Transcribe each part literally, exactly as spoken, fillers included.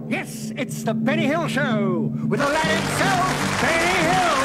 Yes, it's the Benny Hill Show with the lad himself, Benny Hill.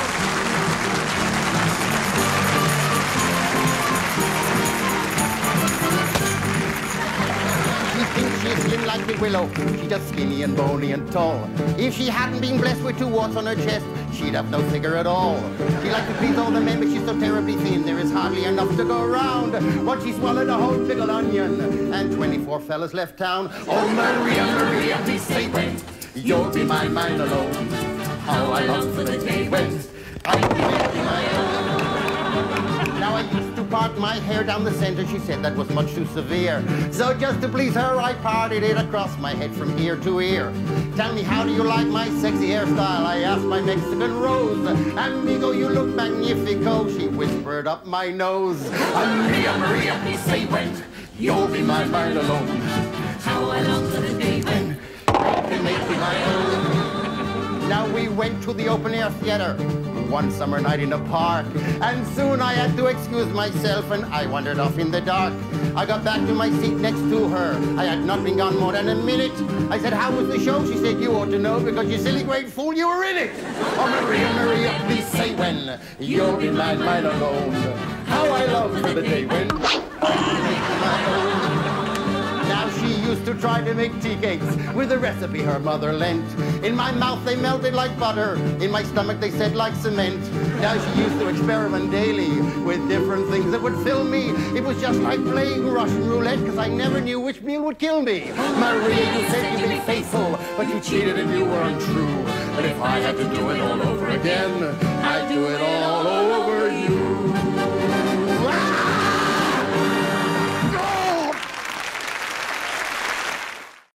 She thinks she's slim like the willow. She's just skinny and bony and tall. If she hadn't been blessed with two warts on her chest, she'd have no figure at all. She likes to please all the men, but she's so terribly thin, there is hardly enough to go around. But she swallowed a whole pickled onion, and twenty-four fellas left town. Oh, Maria, Maria, please say when you'll be my mind alone. How I long for the day when I will be my own. Now I used to part my hair down the center. She said that was much too severe. So just to please her, I parted it across my head from ear to ear. Tell me, how do you like my sexy hairstyle? I asked my Mexican rose. Amigo, you look magnifico, she whispered up my nose. Maria, Maria, please say when you'll be my mind alone. How I long for the day when I can make you my own. Now we went to the open-air theater one summer night in a park, and soon I had to excuse myself and I wandered off in the dark. I got back to my seat next to her. I had not been gone more than a minute. I said, how was the show? She said, you ought to know because you silly great fool, you were in it. Oh, Maria, Maria, please say when you'll be my mind alone. How I love for the day when I make my own. Now she used to try to make tea cakes with a recipe her mother lent. In my mouth they melted like butter, in my stomach they set like cement. Now she used to experiment daily with different things that would fill me. It was just like playing Russian roulette, because I never knew which meal would kill me. Maria, you said you'd be faithful, but you cheated and you were untrue. But if I had to do it all over again, I'd do it all over you.